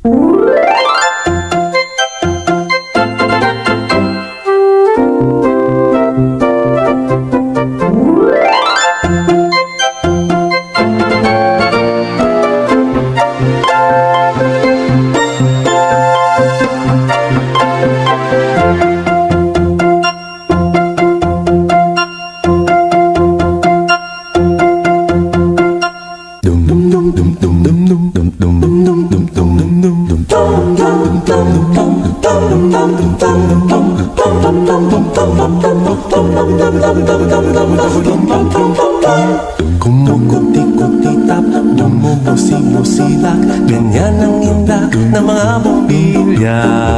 Kumukuti-kutitap, bumubusi-busilak, ganyan ang indak ng mga bumbilya.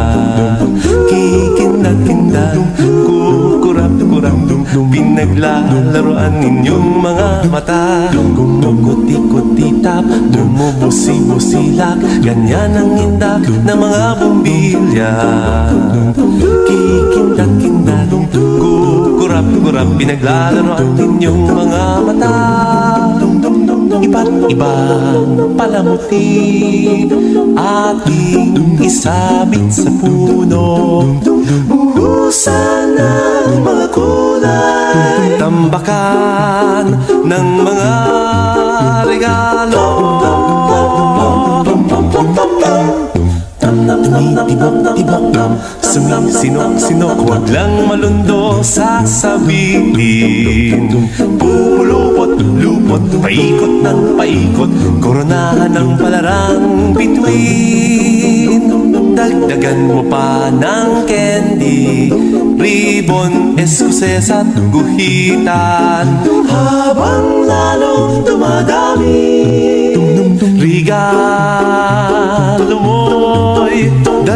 Kikindag-kindag, kukurap-kurap, pinaglalaroan ninyong mga mata. Kumukuti-kutitap, bumubusi-busilak, ganyan ang indak ng mga bumbilya. Kikindag-kindag, kurap-kurap, pinaglalaroan ninyong mga mata. Iba't ibang palamuti ating isabit sa puno. Buhusan ng mga kulay, tambakan ng mga regalo. Tumitibok-tibok, sumisinok-sinok, huwag lang malundo sasabihin. Pupulupot-lupot, paikot ng paikot, koronahan ng palarang bituin. Dagdagan mo pa ng candy, ribbon, eskuses at guhitan. Habang lalong dumadami, regalo mo'y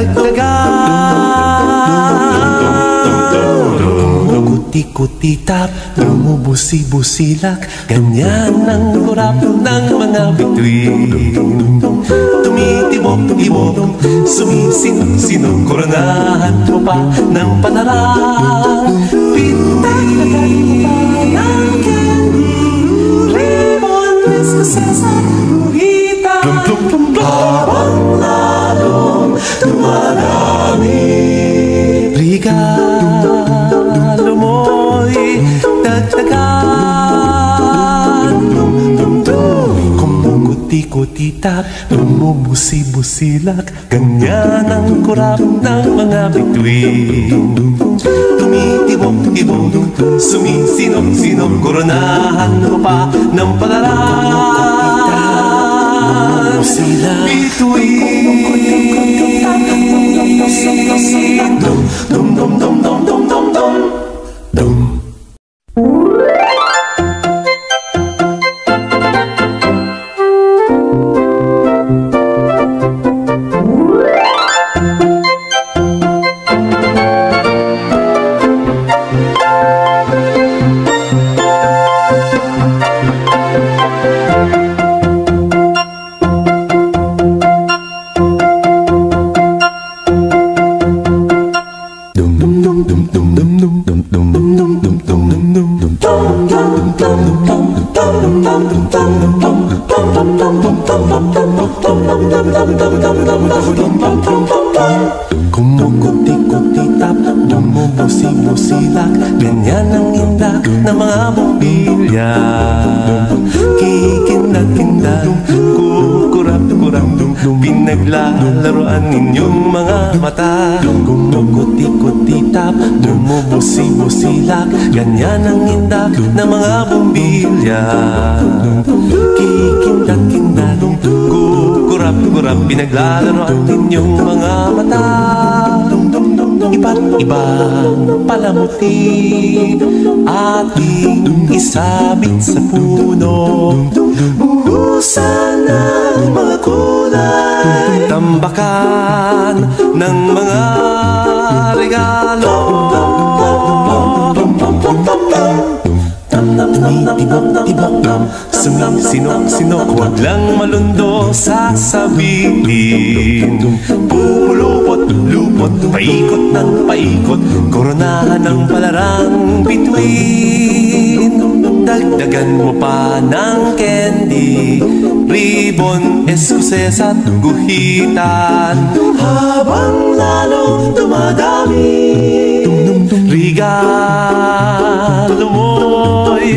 dagdagan. Kuti-kuti-tap, bumubusi-busilak, ganyan ang kurap ng mga bituin. Tumitibok-tibok, sumisinok-sinok, koronahan mo pa ng palarang bituin. Ng candy, ribbon, eskuses at guhitan. Habang lalong dumarami, regalo mo'y dagdagan. Kumukuti-kutitap, bumubusi-busilak, ganyan ang kurap ng mga bituin. Tumitibok-tibok, sumisinok-sinok, koronahan mo pa ng palarang bituin. Dum dum dum dum dum dum dum dum. Kumukuti-kutitap, bumubusi-busilak, ganyan ang indak ng mga bumbilya. Kikindag-kindag, kukurap-kurap, pinaglalaroan ninyong mga mata. Kumukuti-kutitap, bumubusi-busilak, ganyan ang indak ng mga bumbilya. Kikindag-kindag, kurap-kurap, pinaglalaroan ninyong mga mata. Iba't ibang palamuti ating isabit sa puno. Buhusan ng mga kulay, tambakan ng mga regalo. Tumitibok-tibok, sumisinok-sinok, huwag lang malundo sasabihin. Pupulupot-lupot, paikot ng paikot, koronahan ng palarang bituin. Dagdagan mo pa ng candy, ribbon, eskuses at guhitan. Habang lalong dumadami, regalo mo'y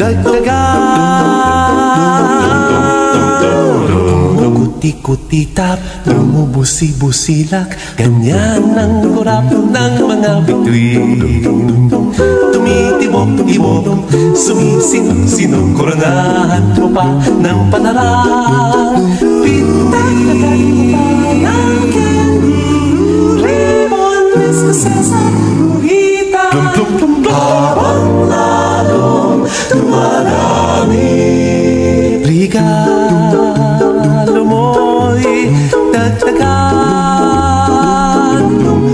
dagdagan. Kuti-kuti-tap, bumubusi-busilak, ganyan ang kurap ng mga bituin. Tumitibok-ibok, sumisinok-sinok, koronahan mo pa ng panarang. Dagdagan mo pa ng candy, ribbon, eskuses at guhitan. Habang lalong dumadami, regalo mo'y dagdagan.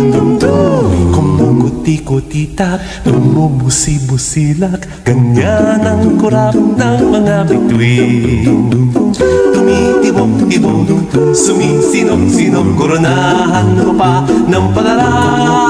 Kumukuti-kuti-tap, bumubusi-busilak, ganyan ang kurap ng mga bituin. Tumitibok-tibok, sumisinok-sinok, koronahan mo pa ng panarang.